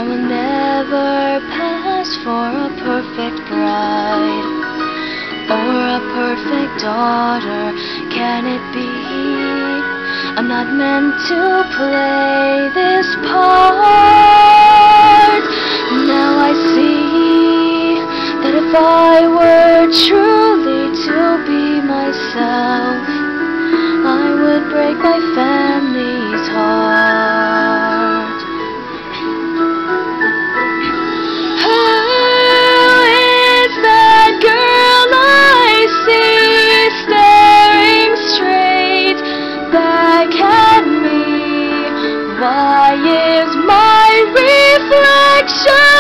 I will never pass for a perfect bride or a perfect daughter. Can it be? I'm not meant to play this part. Now I see that if I were truly to be myself, I would break my family's heart. Who is that girl I see staring straight back at me? Why is my reflection